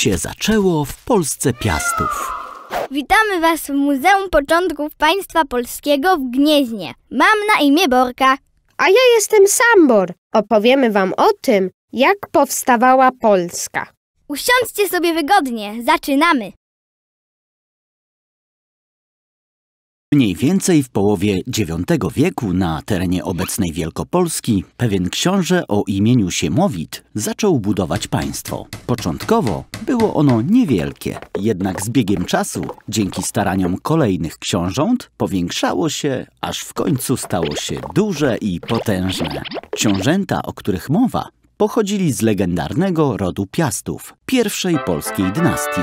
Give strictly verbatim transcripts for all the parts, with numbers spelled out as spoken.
się zaczęło w Polsce Piastów. Witamy Was w Muzeum Początków Państwa Polskiego w Gnieźnie. Mam na imię Borka. A ja jestem Sambor. Opowiemy Wam o tym, jak powstawała Polska. Usiądźcie sobie wygodnie. Zaczynamy. Mniej więcej w połowie dziewiątego wieku na terenie obecnej Wielkopolski pewien książę o imieniu Siemowit zaczął budować państwo. Początkowo było ono niewielkie, jednak z biegiem czasu, dzięki staraniom kolejnych książąt, powiększało się, aż w końcu stało się duże i potężne. Książęta, o których mowa, pochodzili z legendarnego rodu Piastów, pierwszej polskiej dynastii.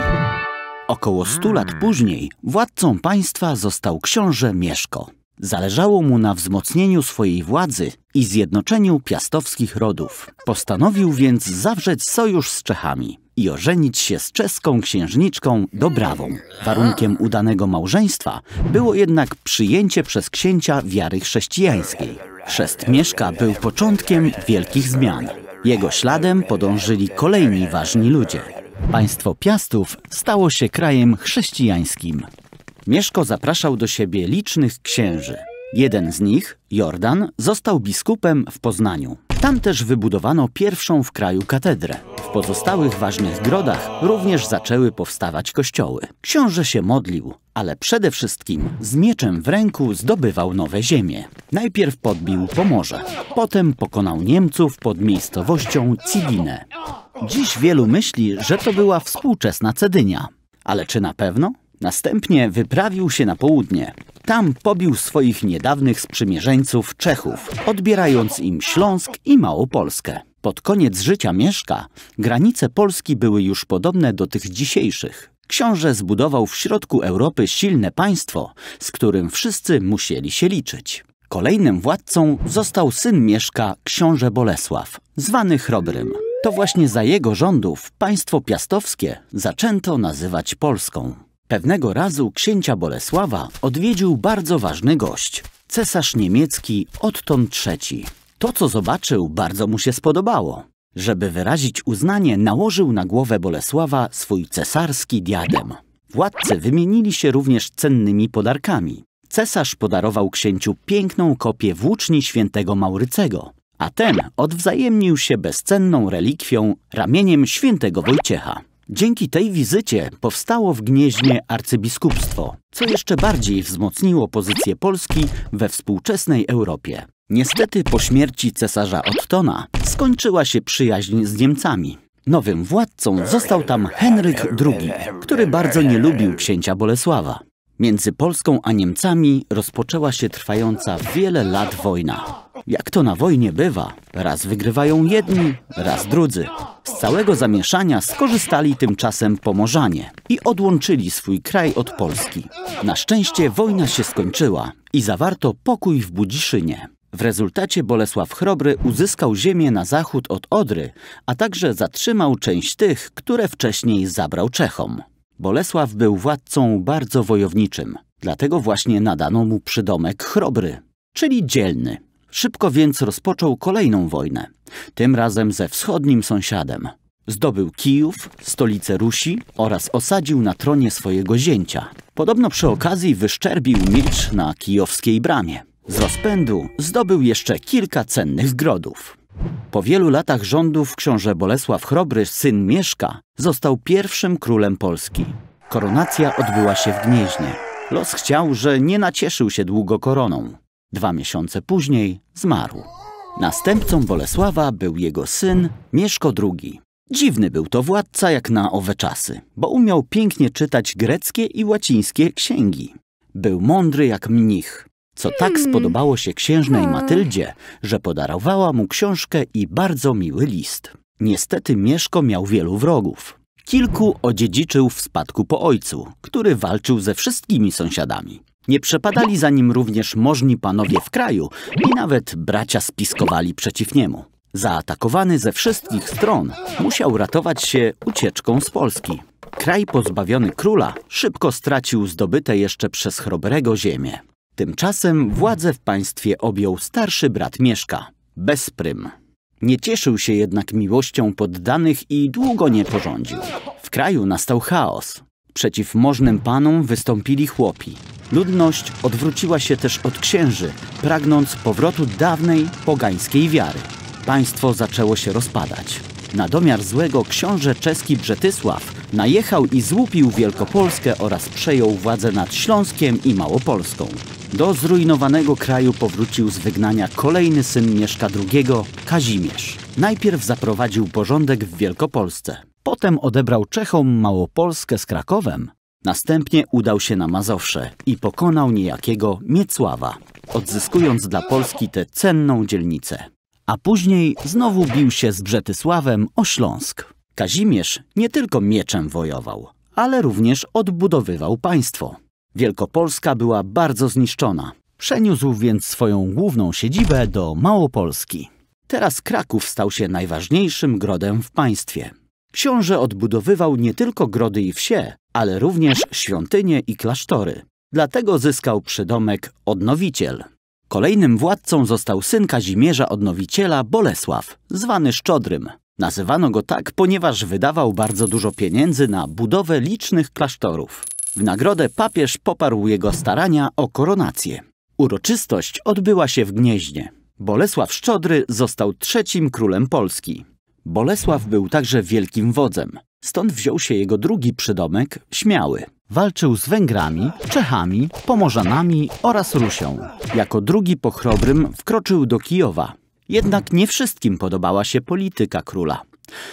Około stu lat później władcą państwa został książę Mieszko. Zależało mu na wzmocnieniu swojej władzy i zjednoczeniu piastowskich rodów. Postanowił więc zawrzeć sojusz z Czechami i ożenić się z czeską księżniczką Dobrawą. Warunkiem udanego małżeństwa było jednak przyjęcie przez księcia wiary chrześcijańskiej. Chrzest Mieszka był początkiem wielkich zmian. Jego śladem podążyli kolejni ważni ludzie. Państwo Piastów stało się krajem chrześcijańskim. Mieszko zapraszał do siebie licznych księży. Jeden z nich, Jordan, został biskupem w Poznaniu. Tam też wybudowano pierwszą w kraju katedrę. W pozostałych ważnych grodach również zaczęły powstawać kościoły. Książę się modlił, ale przede wszystkim z mieczem w ręku zdobywał nowe ziemie. Najpierw podbił Pomorze, potem pokonał Niemców pod miejscowością Cibinę. Dziś wielu myśli, że to była współczesna Cedynia. Ale czy na pewno? Następnie wyprawił się na południe. Tam pobił swoich niedawnych sprzymierzeńców Czechów, odbierając im Śląsk i Małopolskę. Pod koniec życia Mieszka granice Polski były już podobne do tych dzisiejszych. Książę zbudował w środku Europy silne państwo, z którym wszyscy musieli się liczyć. Kolejnym władcą został syn Mieszka, książę Bolesław, zwany Chrobrym. To właśnie za jego rządów państwo piastowskie zaczęto nazywać Polską. Pewnego razu księcia Bolesława odwiedził bardzo ważny gość, cesarz niemiecki Otton trzeci. To, co zobaczył, bardzo mu się spodobało. Żeby wyrazić uznanie, nałożył na głowę Bolesława swój cesarski diadem. Władcy wymienili się również cennymi podarkami. Cesarz podarował księciu piękną kopię włóczni świętego Maurycego, a ten odwzajemnił się bezcenną relikwią ramieniem świętego Wojciecha. Dzięki tej wizycie powstało w Gnieźnie arcybiskupstwo, co jeszcze bardziej wzmocniło pozycję Polski we współczesnej Europie. Niestety po śmierci cesarza Ottona skończyła się przyjaźń z Niemcami. Nowym władcą został tam Henryk drugi, który bardzo nie lubił księcia Bolesława. Między Polską a Niemcami rozpoczęła się trwająca wiele lat wojna. Jak to na wojnie bywa, raz wygrywają jedni, raz drudzy. Z całego zamieszania skorzystali tymczasem Pomorzanie i odłączyli swój kraj od Polski. Na szczęście wojna się skończyła i zawarto pokój w Budziszynie. W rezultacie Bolesław Chrobry uzyskał ziemię na zachód od Odry, a także zatrzymał część tych, które wcześniej zabrał Czechom. Bolesław był władcą bardzo wojowniczym, dlatego właśnie nadano mu przydomek Chrobry, czyli dzielny. Szybko więc rozpoczął kolejną wojnę, tym razem ze wschodnim sąsiadem. Zdobył Kijów, stolicę Rusi oraz osadził na tronie swojego zięcia. Podobno przy okazji wyszczerbił miecz na kijowskiej bramie. Z rozpędu zdobył jeszcze kilka cennych grodów. Po wielu latach rządów książę Bolesław Chrobry, syn Mieszka, został pierwszym królem Polski. Koronacja odbyła się w Gnieźnie. Los chciał, że nie nacieszył się długo koroną. Dwa miesiące później zmarł. Następcą Bolesława był jego syn Mieszko drugi. Dziwny był to władca jak na owe czasy, bo umiał pięknie czytać greckie i łacińskie księgi. Był mądry jak mnich, co tak spodobało się księżnej Matyldzie, że podarowała mu książkę i bardzo miły list. Niestety Mieszko miał wielu wrogów. Kilku odziedziczył w spadku po ojcu, który walczył ze wszystkimi sąsiadami. Nie przepadali za nim również możni panowie w kraju i nawet bracia spiskowali przeciw niemu. Zaatakowany ze wszystkich stron, musiał ratować się ucieczką z Polski. Kraj pozbawiony króla szybko stracił zdobyte jeszcze przez Chrobrego ziemię. Tymczasem władzę w państwie objął starszy brat Mieszka, Bezprym. Nie cieszył się jednak miłością poddanych i długo nie porządził. W kraju nastał chaos. Przeciw możnym panom wystąpili chłopi. Ludność odwróciła się też od księży, pragnąc powrotu dawnej pogańskiej wiary. Państwo zaczęło się rozpadać. Na domiar złego książę czeski Brzetysław najechał i złupił Wielkopolskę oraz przejął władzę nad Śląskiem i Małopolską. Do zrujnowanego kraju powrócił z wygnania kolejny syn Mieszka drugiego, Kazimierz. Najpierw zaprowadził porządek w Wielkopolsce. Potem odebrał Czechom Małopolskę z Krakowem. Następnie udał się na Mazowsze i pokonał niejakiego Miecława, odzyskując dla Polski tę cenną dzielnicę. A później znowu bił się z Brzetysławem o Śląsk. Kazimierz nie tylko mieczem wojował, ale również odbudowywał państwo. Wielkopolska była bardzo zniszczona. Przeniósł więc swoją główną siedzibę do Małopolski. Teraz Kraków stał się najważniejszym grodem w państwie. Książę odbudowywał nie tylko grody i wsie, ale również świątynie i klasztory. Dlatego zyskał przydomek Odnowiciel. Kolejnym władcą został syn Kazimierza Odnowiciela, Bolesław, zwany Szczodrym. Nazywano go tak, ponieważ wydawał bardzo dużo pieniędzy na budowę licznych klasztorów. W nagrodę papież poparł jego starania o koronację. Uroczystość odbyła się w Gnieźnie. Bolesław Szczodry został trzecim królem Polski. Bolesław był także wielkim wodzem. Stąd wziął się jego drugi przydomek Śmiały. Walczył z Węgrami, Czechami, Pomorzanami oraz Rusią. Jako drugi po chrobrym wkroczył do Kijowa. Jednak nie wszystkim podobała się polityka króla.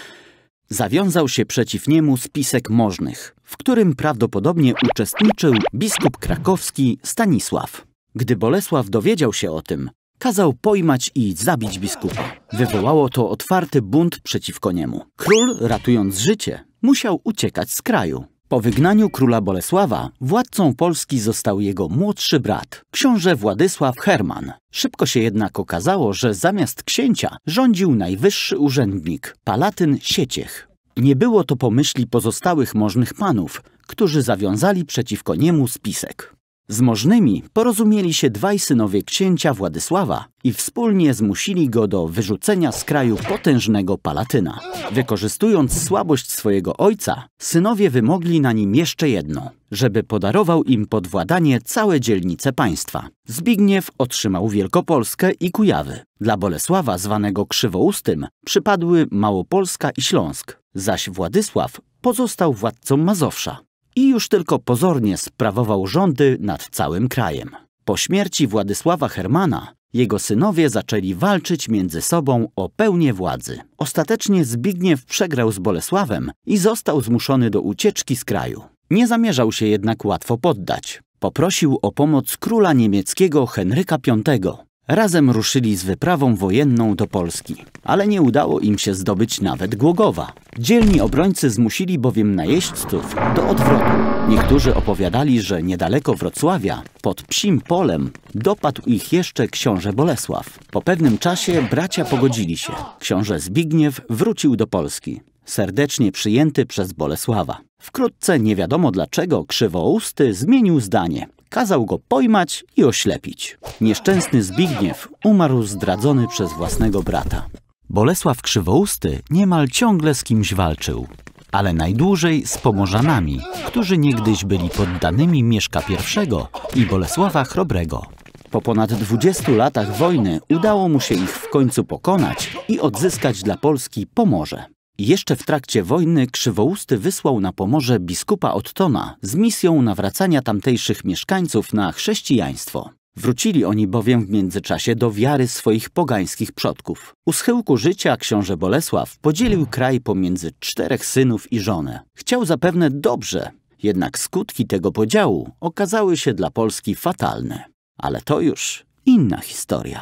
Zawiązał się przeciw niemu spisek możnych, w którym prawdopodobnie uczestniczył biskup krakowski Stanisław. Gdy Bolesław dowiedział się o tym, kazał pojmać i zabić biskupa. Wywołało to otwarty bunt przeciwko niemu. Król, ratując życie, musiał uciekać z kraju. Po wygnaniu króla Bolesława władcą Polski został jego młodszy brat, książę Władysław Herman. Szybko się jednak okazało, że zamiast księcia rządził najwyższy urzędnik, palatyn Sieciech. Nie było to po myśli pozostałych możnych panów, którzy zawiązali przeciwko niemu spisek. Z możnymi porozumieli się dwaj synowie księcia Władysława i wspólnie zmusili go do wyrzucenia z kraju potężnego palatyna. Wykorzystując słabość swojego ojca, synowie wymogli na nim jeszcze jedno, żeby podarował im pod władanie całe dzielnice państwa. Zbigniew otrzymał Wielkopolskę i Kujawy. Dla Bolesława, zwanego Krzywoustym, przypadły Małopolska i Śląsk, zaś Władysław pozostał władcą Mazowsza i już tylko pozornie sprawował rządy nad całym krajem. Po śmierci Władysława Hermana jego synowie zaczęli walczyć między sobą o pełnię władzy. Ostatecznie Zbigniew przegrał z Bolesławem i został zmuszony do ucieczki z kraju. Nie zamierzał się jednak łatwo poddać. Poprosił o pomoc króla niemieckiego Henryka piątego. Razem ruszyli z wyprawą wojenną do Polski, ale nie udało im się zdobyć nawet Głogowa. Dzielni obrońcy zmusili bowiem najeźdźców do odwrotu. Niektórzy opowiadali, że niedaleko Wrocławia, pod Psim Polem, dopadł ich jeszcze książę Bolesław. Po pewnym czasie bracia pogodzili się. Książę Zbigniew wrócił do Polski, serdecznie przyjęty przez Bolesława. Wkrótce nie wiadomo dlaczego Krzywousty zmienił zdanie. Kazał go pojmać i oślepić. Nieszczęsny Zbigniew umarł zdradzony przez własnego brata. Bolesław Krzywousty niemal ciągle z kimś walczył, ale najdłużej z Pomorzanami, którzy niegdyś byli poddanymi Mieszka pierwszego i Bolesława Chrobrego. Po ponad dwudziestu latach wojny udało mu się ich w końcu pokonać i odzyskać dla Polski Pomorze. Jeszcze w trakcie wojny Krzywousty wysłał na Pomorze biskupa Ottona z misją nawracania tamtejszych mieszkańców na chrześcijaństwo. Wrócili oni bowiem w międzyczasie do wiary swoich pogańskich przodków. U schyłku życia książę Bolesław podzielił kraj pomiędzy czterech synów i żonę. Chciał zapewne dobrze, jednak skutki tego podziału okazały się dla Polski fatalne. Ale to już inna historia.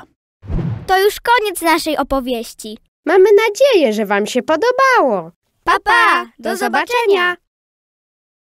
To już koniec naszej opowieści. Mamy nadzieję, że wam się podobało. Pa, pa! Do zobaczenia!